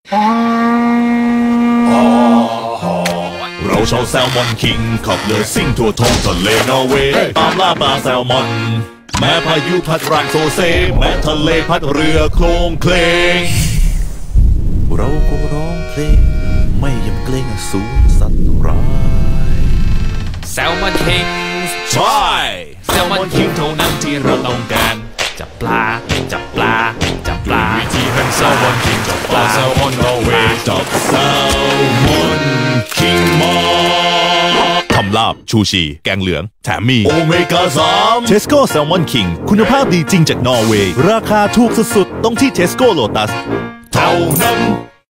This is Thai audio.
เราชาวแซลมอนคิงขับเรือซิ่งทั่วท้องทะเลนอร์เวย์ตามล่าปลาแซลมอนแม้พายุพัดแรงโซเซแม้ทะเลพัดเรือโคลงเคลงเราก็ร้องเพลงไม่ยำเกรงสูญสัตว์ร้ายแซลมอนคิงใช่แซลมอนคิงเท่านั้นที่เราต้องการจับปลาจับปลาจับปลาวิธีแห่งแซลมอนคิงจับปลาแซลมอนนอร์เวย์จับแซลมอนคิงมาทำลาบชูชีแกงเหลืองแถมมีโอเมก้า3 Tesco Salmon King คุณภาพดีจริงจากนอร์เวย์ราคาถูกสุดๆต้องที่ Tesco Lotus เท่านั้น